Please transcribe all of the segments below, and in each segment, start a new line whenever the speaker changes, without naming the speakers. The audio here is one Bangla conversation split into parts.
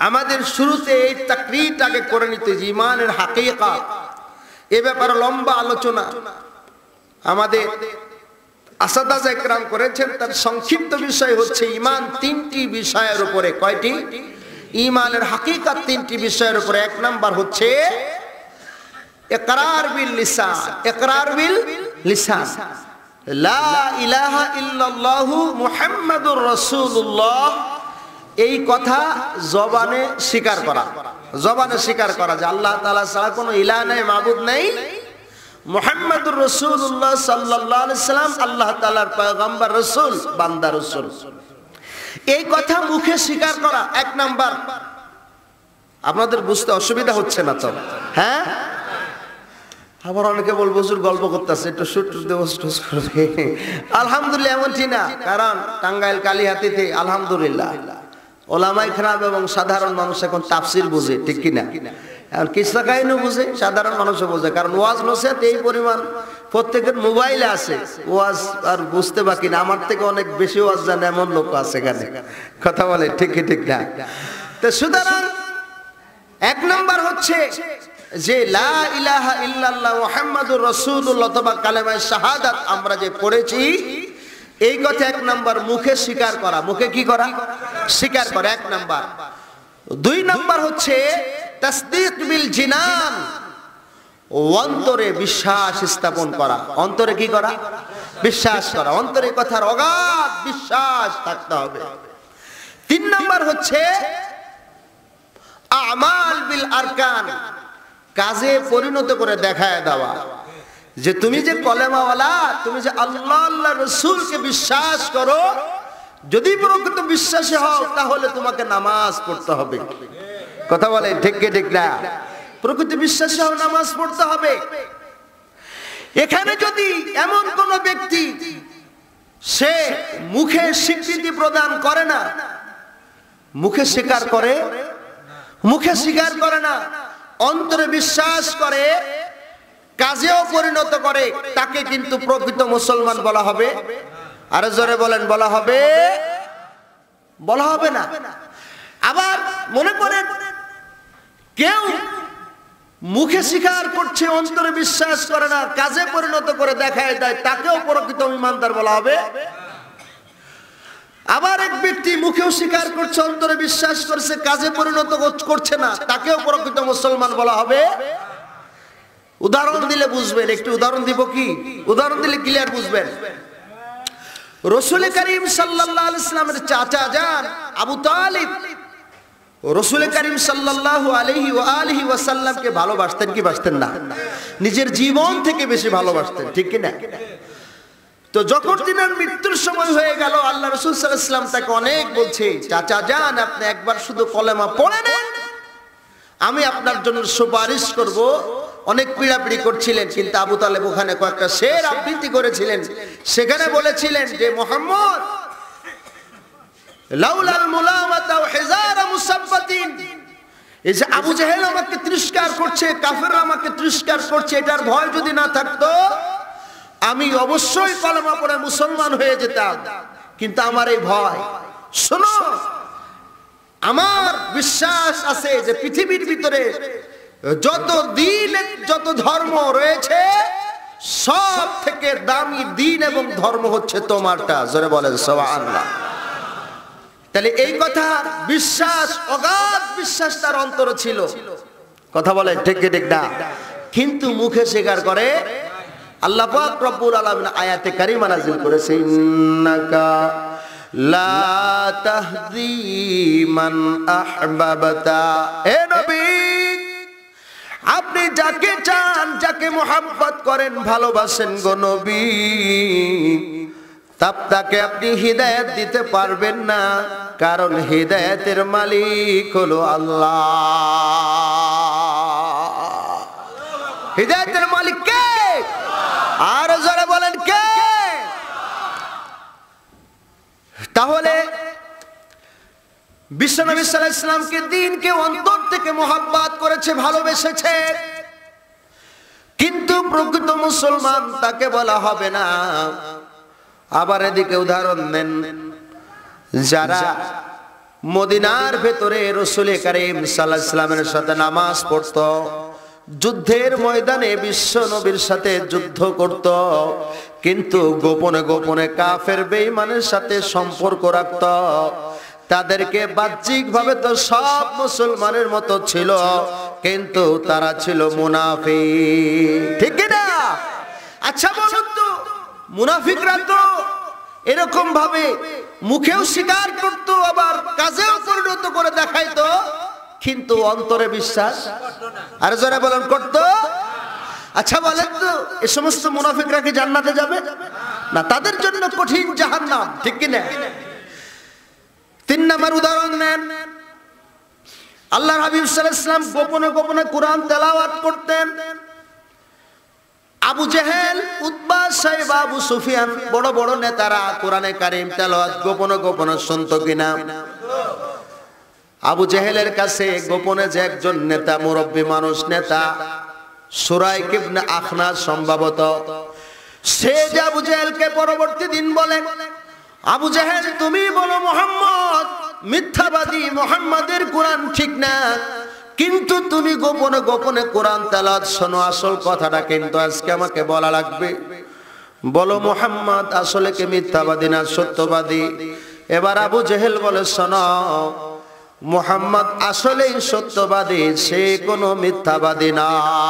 আমাদের শুরুতে এই তাকরীরটাকে করে নিতে যে ঈমানের হাকিকত, এ ব্যাপারে লম্বা আলোচনা আমাদের আসাদাজা ইকরাম করেছেন। তার সংক্ষিপ্ত বিষয় হচ্ছে ঈমান তিনটি বিষয়ের উপরে। কয়টি? ঈমানের হাকিকত তিনটি বিষয়ের উপরে। এক নাম্বার হচ্ছে ইকরার বিল লিসান। ইকরার বিল লিসান, লা ইলাহা ইল্লাল্লাহু মুহাম্মাদুর রাসূলুল্লাহ, এই কথা জবানে স্বীকার করা। জবানে স্বীকার করা যে আল্লাহ তাআলা ছাড়া কোনো ইলাহ নাই, মাবুদ নাই, মুহাম্মাদুর রাসূলুল্লাহ সাল্লাল্লাহু আলাইহি সাল্লাম আল্লাহ তাআলার পয়গম্বর, রাসূল, বান্দা, রাসূল। এই কথা মুখে স্বীকার করা এক নাম্বার। আপনাদের বুঝতে অসুবিধা হচ্ছে না তো? হ্যাঁ, আবার অনেকে বলবো হুজুর গল্প করতেছে, একটু সূত্র দেবো। আলহামদুলিল্লাহ এমনটি না, কারণ টাঙ্গাইল কালিহাতীতে আলহামদুলিল্লাহ ওলামায়ে কেরাম এবং সাধারণ মানুষ এখন তাফসীর বুঝে, ঠিক কিনা? আর কিসা কাহিনী বুঝে, সাধারণ মানুষও বুঝে, কারণ ওয়াজ নসিহত এই পরিমাণ প্রত্যেকের মোবাইলে আছে। ওয়াজ আর বুঝতে বাকি না, আমার থেকে অনেক বেশি ওয়াজ জানে এমন লোক আছে এখানে। কথা বলে ঠিক ঠিক না? তো সুতরাং এক নাম্বার হচ্ছে যে লা ইলাহা ইল্লাল্লাহ মুহাম্মাদুর রাসূলুল্লাহ অথবা কালেমায়ে শাহাদাত আমরা যে পড়েছি, এই কথা এক নাম্বার মুখে স্বীকার করা। মুখে কি করা? স্বীকার করা, এক নাম্বার। দুই নাম্বার হচ্ছে তাসদীক বিল জিনান, অন্তরে বিশ্বাস স্থাপন করা। অন্তরে কি করা? বিশ্বাস করা। অন্তরে কথার অগাধ বিশ্বাস থাকতে হবে। তিন নাম্বার হচ্ছে আমাল বিল আরকান, কাজে পরিণত করে দেখায় দেওয়া যে তুমি যে কলেমাওয়ালা, তুমি যে আল্লাহ আল্লাহ রাসূলকে বিশ্বাস করো, যদি প্রকৃত বিশ্বাসী হও তাহলে তোমাকে নামাজ পড়তে হবে। কথা বলে ঠিক কি ঠিক না? প্রকৃত বিশ্বাসী হও, নামাজ পড়তে হবে। এখানে যদি এমন কোন ব্যক্তি সে মুখে স্বীকৃতি প্রদান করে না, মুখে স্বীকার করে, মুখে স্বীকার করে না, অন্তরে বিশ্বাস করে, কাজেও পরিণত করে, তাকে কিন্তু প্রকৃত মুসলমান বলা হবে? আরো জোরে বলেন, বলা হবে? বলা হবে না। আবার মনে করেন কেউ মুখে স্বীকার করছে, অন্তরে বিশ্বাস করে না, কাজে পরিণত করে দেখায় দেয়, তাকেও প্রকৃত ঈমানদার বলা হবে? আবার এক ব্যক্তি মুখেও স্বীকার করছে, অন্তরে বিশ্বাস করছে, কাজে পরিণত করছে না, তাকেও প্রকৃত মুসলমান বলা হবে? উদাহরণ দিলে বুঝবেন। একটু উদাহরণ দিব কি? উদাহরণ দিলে ক্লিয়ার বুঝবেন। রাসূল করিম সাল্লাল্লাহু আলাইহি ওয়াসাল্লামের চাচা যান আবু তালিব রাসূল করিম সাল্লাল্লাহু আলাইহি ওয়া আলিহি ওয়াসাল্লামকে ভালোবাসতেন কি বাসতেন না? নিজের জীবন থেকে বেশি ভালোবাসতেন, ঠিক কি না? তো যখন তিনার মৃত্যুর সময় হয়ে গেল, আল্লাহ রাসূল সাল্লাল্লাহু আলাইহি ওয়াসাল্লাম তাকে অনেক বলছে, চাচা যান আপনি একবার শুধু কলেমা পড়ে নেন, আমি আপনার জন্য সুপারিশ করব। অনেক পীড়াপিড়ি করছিলেন, কিন্তু আবু তালেব ওখানে কয়েকটা শের আবৃত্তি করেছিলেন। সেখানে বলেছিলেন যে মুহাম্মদ লাউলাল মুলামাতা ওয়া হিজারা মুসাব্বাতিন, এই যে আবু জাহেল আমাকে তিরস্কার করছে, কাফেররা আমাকে তিরস্কার করছে, এটার ভয় যদি না থাকতো আমি অবশ্যই কলেমা পড়ে মুসলমান হয়ে যেতাম। কিন্তু আমার এই ভয়, শোনো, আমার বিশ্বাস আছে যে পৃথিবীর ভিতরে যত দিন, যত ধর্ম রয়েছে, সব থেকে দামি দিন এবং ধর্ম হচ্ছে তোমারটা। জোরে বলেন সুবহানাল্লাহ। তাহলে এই কথা বিশ্বাস, অগাধ বিশ্বাস তার অন্তরে ছিল। কথা বলেন ঠিক কি ঠিক না? কিন্তু মুখে স্বীকার করে। আল্লাহ পাক রব্বুল আলামিন আয়াতে কারিমা নাযিল করেছে, ইন্নাকা লা তাহদি মান আহবাবতা। হে নবী, আপনি যাকে চান, যাকে মোহাব্বত করেন, ভালোবাসেন গো নবী, তাকে আপনি হিদায়াত দিতে পারবেন না, কারণ হিদায়াতের মালিক হলো আল্লাহ। হিদায়াতের মালিক কে? আর যারা বলেন কে? তাহলে বিশ্বনবী সাল্লাল্লাহু আলাইহি ওয়াসাল্লামকে, দ্বীনকে অন্তর থেকে মোহাব্বত করেছে, ভালোবেসেছে, কিন্তু প্রকৃত মুসলমান তাকে বলা হবে না। আবার এদিকে উদাহরণ নেন, যারা মদিনার ভেতরে রাসূল কারীম সাল্লাল্লাহু আলাইহি ওয়াসাল্লামের সাথে নামাজ পড়তো, যুদ্ধের ময়দানে বিশ্ব নবীর সাথে যুদ্ধ করত, কিন্তু গোপনে গোপনে কাফের বেঈমানের সাথে সম্পর্ক রাখত। তাদেরকে বাহ্যিকভাবে তো সব মুসলমানের মতো ছিল, কিন্তু তারা ছিল মুনাফিক, ঠিক না? আচ্ছা বলুন তো, মুনাফিকরা তো এরকম ভাবে মুখেও স্বীকার করত, আবার কাজেও পরিণত করে দেখাইতো, কিন্তু অন্তরে বিশ্বাস আর যারা বলেন করত। আচ্ছা বলেন তো, এই সমস্ত মুনাফিকরা কি জান্নাতে যাবে না? তাদের জন্য কঠিন জাহান্নাম, ঠিক কি না? 3 নম্বর উদাহরণ নেন, আল্লাহর হাবিব সাল্লাল্লাহু আলাইহি ওয়াসাল্লাম গোপনে গোপনে কোরআন তেলাওয়াত করতেন। আবু জেহেল, উতবা, সাইবা, আবু সুফিয়ান, বড় বড় নেতারা কোরআনে কারীম তেলাওয়াত গোপনে গোপনে শুনতো কিনা? আবু জেহেলের কাছে গোপনে যে একজন নেতা, মুরব্বী মানুষ, নেতা সুরাইক ইবনে আখনাস সম্ভবত, সে যে আবু জেহেলকে পরবর্তী দিন বলে, আবু জেহেল তুমি বলো মুহাম্মদ মিথ্যাবাদী, মুহাম্মাদের কোরআন ঠিক না, কিন্তু তুমি গোপনে গোপনে কোরআন তেলাওয়াত শোনো, আসল কথাটা কিন্তু আজকে আমাকে বলা লাগবে। বলো মুহাম্মদ আসলে কি মিথ্যাবাদী না সত্যবাদী? এবার আবু জেহেল বলে, শোনো, মুহাম্মদ আসলেই সত্যবাদী, সে কোনো মিথ্যাবাদী না।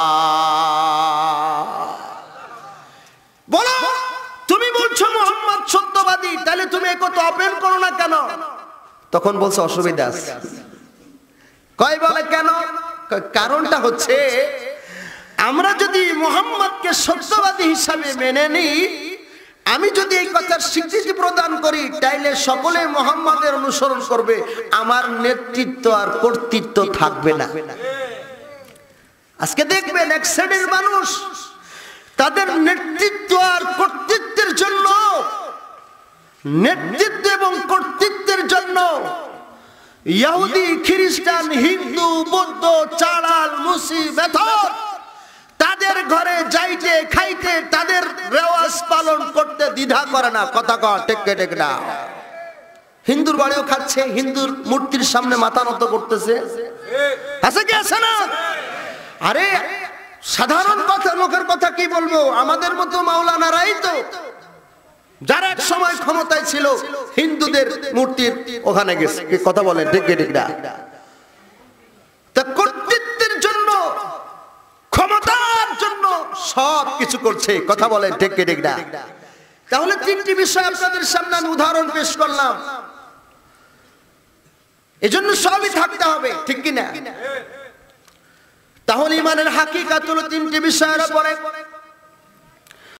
বলো, তুমি বলছো মুহাম্মদ সত্যবাদী, তাহলে তুমি এই কথা ওপেন করো না কেন? তখন বলছে অসুবিধা আছে। কয় বলে কেন? কারণটা হচ্ছে, আমরা যদি মুহাম্মদকে সত্যবাদী হিসাবে মেনে নিই, আমি যদি এই কথার স্বীকৃতি প্রদান করি, তাইলে সকলে মুহাম্মাদের অনুসরণ করবে, আমার নেতৃত্ব আর কর্তৃত্ব থাকবে না। আজকে দেখবেন এক শ্রেণীর মানুষ তাদের নেতৃত্ব আর কর্তৃত্বের জন্য, নেতৃত্ব এবং কর্তৃত্বের জন্য ইহুদি, খ্রিস্টান, হিন্দু, বৌদ্ধ, চাড়াল, মুসি, বেথর তাদের ঘরে যাইতে খাইতে, তাদের রেওয়াজ পালন করতে দ্বিধা করে না। কথা কয় ঠিক ঠিক না? হিন্দুর বাড়িও খাচ্ছে, হিন্দুর মূর্তির সামনে মাথা নত করতেছে, আছে কি আছে না? আরে সাধারণ কথা, মুখের কথা কি বলবো, আমাদের মতো মাওলানারাই তো, যারা এক সময় ক্ষমতায় ছিল, হিন্দুদের মূর্তির ওখানে গেছে। কথা বলেন ঠিক ঠিক না? তা কর্তৃত্বের জন্য, ক্ষমতার জন্য সব কিছু করছে। কথা বলেন ঠিক ঠিক না? তাহলে 3টি বিষয় আপনাদের সামনে আমি উদাহরণ পেশ করলাম, এজন্য সবই থাকতে হবে, ঠিক কি না? তাহলে ইমানের হাকিকাত হলো 3টি বিষয়ের উপরে।